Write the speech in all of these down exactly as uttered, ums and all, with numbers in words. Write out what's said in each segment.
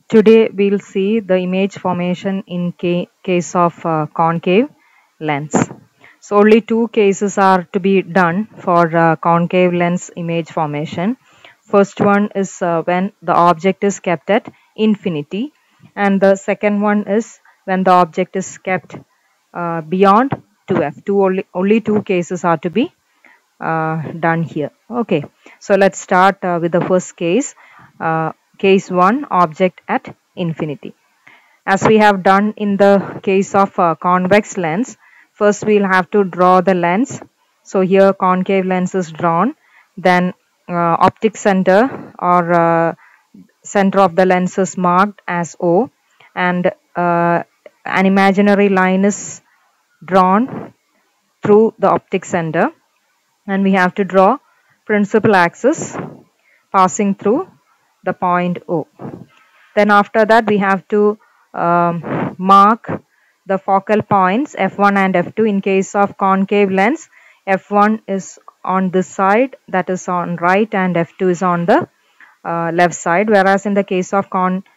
Today we'll see the image formation in ca case of uh, concave lens. So only two cases are to be done for uh, concave lens image formation. First one is uh, when the object is kept at infinity, and the second one is when the object is kept uh, beyond two f. Two only, only two cases are to be uh, done here. Okay, so let's start uh, with the first case. Uh, case one, object at infinity. As we have done in the case of uh, convex lens, first we'll have to draw the lens. So here concave lens is drawn, then uh, optic center or uh, center of the lens is marked as O, and uh, an imaginary line is drawn through the optic center, and we have to draw principal axis passing through the point O. Then after that we have to um, mark the focal points F one and F two. In case of concave lens, F one is on this side, that is on right, and F two is on the uh, left side, whereas in the case of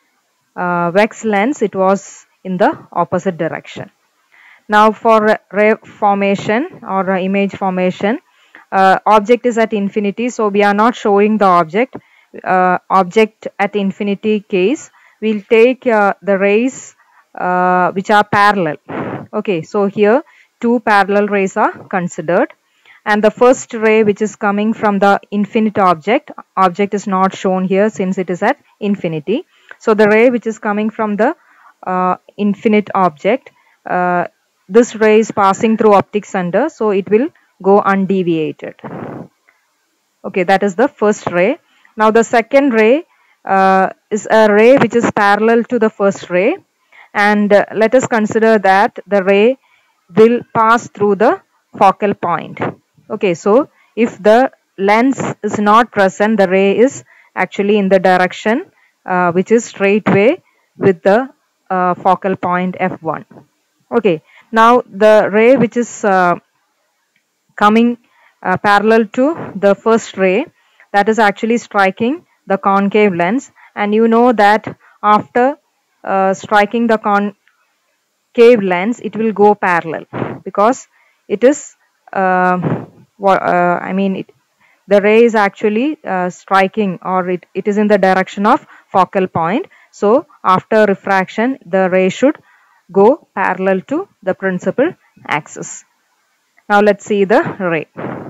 convex lens it was in the opposite direction. Now for ray formation or uh, image formation, uh, object is at infinity, so we are not showing the object. Uh, object at infinity case, we'll take uh, the rays uh, which are parallel. Okay, so here two parallel rays are considered, and the first ray which is coming from the infinite object, object is not shown here since it is at infinity. So the ray which is coming from the uh, infinite object, uh, this ray is passing through optic center, so it will go undeviated. Okay, that is the first ray. Now the second ray uh, is a ray which is parallel to the first ray, and uh, let us consider that the ray will pass through the focal point. Okay, so if the lens is not present, the ray is actually in the direction uh, which is straightway with the uh, focal point F one. Okay, now the ray which is uh, coming uh, parallel to the first ray, that is actually striking the concave lens, and you know that after uh, striking the concave lens it will go parallel because it is uh, uh, I mean it, the ray is actually uh, striking, or it, it is in the direction of focal point. So after refraction the ray should go parallel to the principal axis. Now let's see the ray.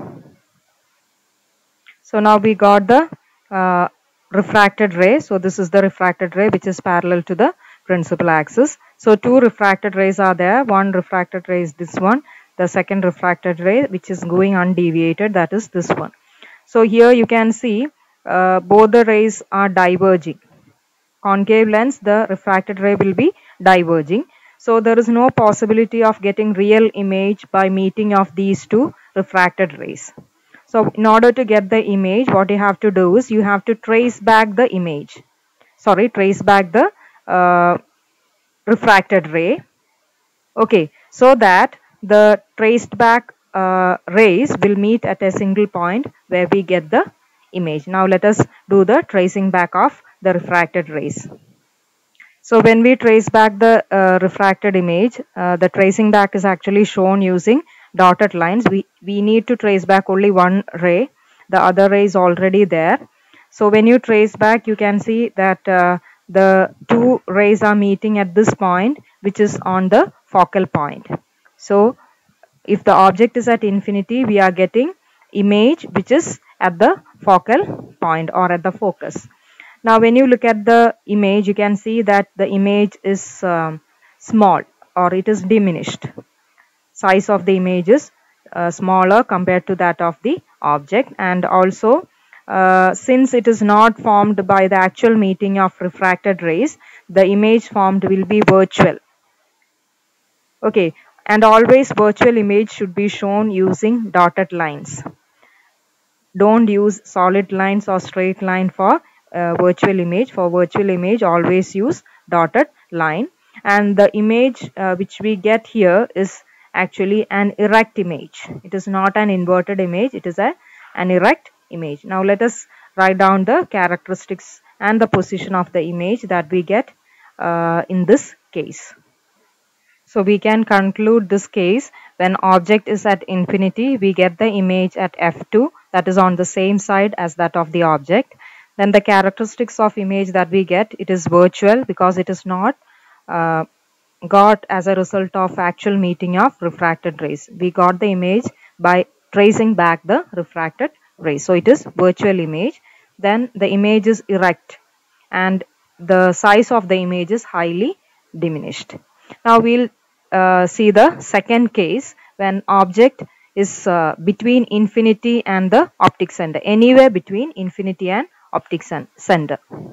So now we got the uh, refracted ray. So this is the refracted ray which is parallel to the principal axis. So two refracted rays are there. One refracted ray is this one. The second refracted ray which is going undeviated, that is this one. So here you can see uh, both the rays are diverging. Concave lens, the refracted ray will be diverging. So there is no possibility of getting real image by meeting of these two refracted rays. So in order to get the image, what you have to do is you have to trace back the image. Sorry, trace back the uh, refracted ray. Okay, so that the traced back uh, rays will meet at a single point where we get the image. Now let us do the tracing back of the refracted rays. So when we trace back the uh, refracted image, uh, the tracing back is actually shown using dotted lines. We, we need to trace back only one ray. The other ray is already there. So when you trace back, you can see that uh, the two rays are meeting at this point, which is on the focal point. So if the object is at infinity, we are getting image which is at the focal point or at the focus. Now when you look at the image, you can see that the image is um, small, or it is diminished. Size of the image is uh, smaller compared to that of the object, and also uh, since it is not formed by the actual meeting of refracted rays, the image formed will be virtual. Okay, and always virtual image should be shown using dotted lines. Don't use solid lines or straight line for uh, virtual image. For virtual image, always use dotted line. And the image uh, which we get here is actually an erect image. It is not an inverted image. It is a, an erect image. Now let us write down the characteristics and the position of the image that we get uh, in this case. So we can conclude this case when object is at infinity, we get the image at f two, that is on the same side as that of the object. Then the characteristics of image that we get, it is virtual because it is not uh, got as a result of actual meeting of refracted rays. We got the image by tracing back the refracted rays. So it is virtual image. Then the image is erect and the size of the image is highly diminished. Now we'll uh, see the second case when object is uh, between infinity and the optic center, anywhere between infinity and optic center.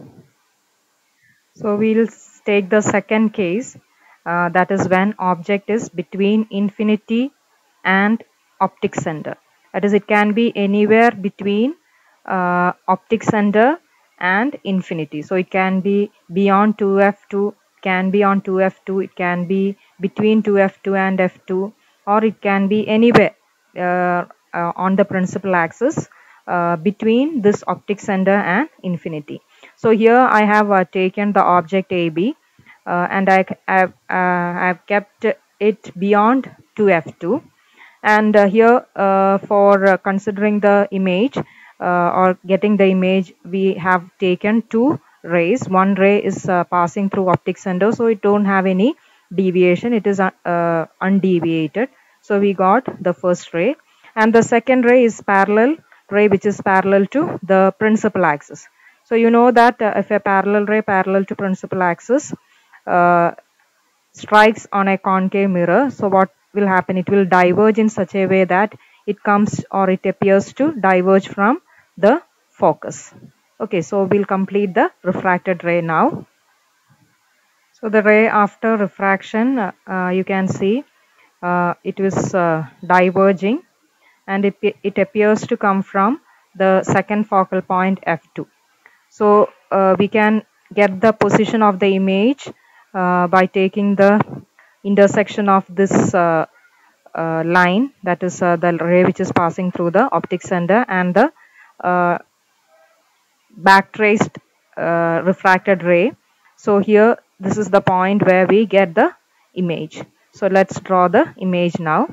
So we'll take the second case, uh, that is when object is between infinity and optic center. That is, it can be anywhere between uh, optic center and infinity. So it can be beyond two f two, can be on two f two, it can be between two f two and f two, or it can be anywhere uh, uh, on the principal axis uh, between this optic center and infinity. So here I have uh, taken the object A B uh, and I have uh, kept it beyond two f two, and uh, here uh, for uh, considering the image uh, or getting the image, we have taken two rays. One ray is uh, passing through optic center, so it don't have any deviation, it is uh, uh, undeviated. So we got the first ray, and the second ray is parallel ray, which is parallel to the principal axis. So you know that uh, if a parallel ray parallel to principal axis uh, strikes on a concave mirror, so what will happen? It will diverge in such a way that it comes or it appears to diverge from the focus. Okay, so we'll complete the refracted ray now. So the ray after refraction, uh, uh, you can see uh, it is uh, diverging, and it, it appears to come from the second focal point f two. So uh, we can get the position of the image uh, by taking the intersection of this uh, uh, line, that is uh, the ray which is passing through the optic center, and the uh, backtraced uh, refracted ray. So here this is the point where we get the image. So let's draw the image now.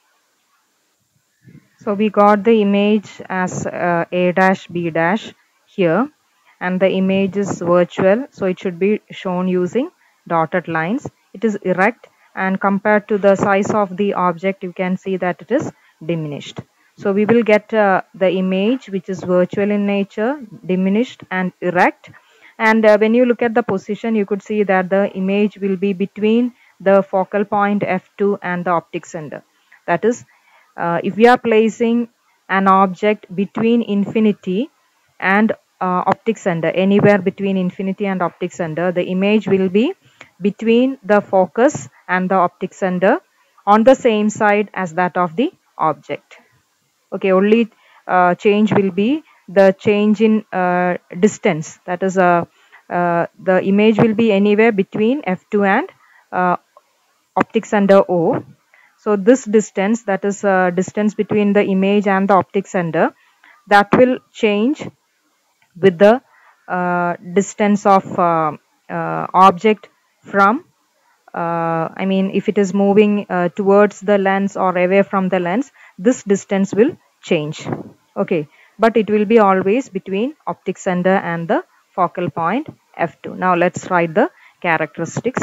So we got the image as uh, A dash B dash here, and the image is virtual, so it should be shown using dotted lines. It is erect, and compared to the size of the object, you can see that it is diminished. So we will get uh, the image which is virtual in nature, diminished and erect. And uh, when you look at the position, you could see that the image will be between the focal point f two and the optic center. That is, uh, if we are placing an object between infinity and uh, optic center, anywhere between infinity and optic center, the image will be between the focus and the optic center on the same side as that of the object. Okay, only uh, change will be the change in uh, distance, that is uh, uh, the image will be anywhere between f two and uh, optic center O. So this distance, that is uh, distance between the image and the optic center, that will change with the uh, distance of uh, uh, object from uh, I mean if it is moving uh, towards the lens or away from the lens, this distance will change. Okay, but it will be always between optic center and the focal point f two. Now let's write the characteristics.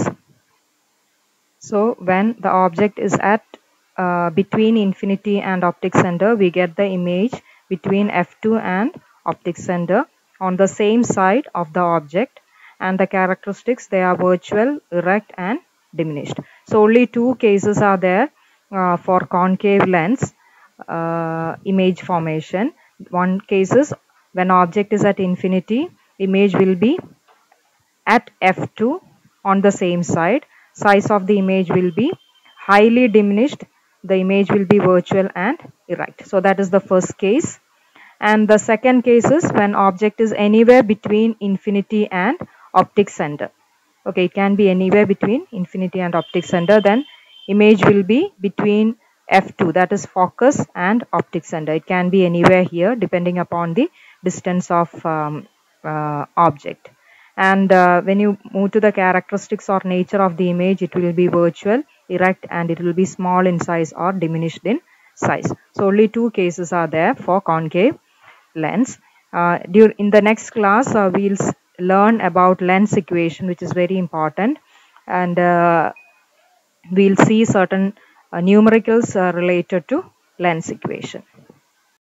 So when the object is at uh, between infinity and optic center, we get the image between f two and optic center on the same side of the object, and the characteristics, they are virtual, erect and diminished. So only two cases are there uh, for concave lens uh, image formation. One case is when object is at infinity, image will be at f two on the same side, size of the image will be highly diminished, the image will be virtual and erect. So that is the first case. And the second case is when object is anywhere between infinity and optic center. Okay, it can be anywhere between infinity and optic center, then image will be between f two, that is focus, and optic center. It can be anywhere here depending upon the distance of um, uh, object. And uh, when you move to the characteristics or nature of the image, it will be virtual, erect, and it will be small in size or diminished in size. So only two cases are there for concave lens. Uh, during in the next class, uh, we'll learn about lens equation, which is very important, and uh, we'll see certain uh, numericals uh, related to lens equation.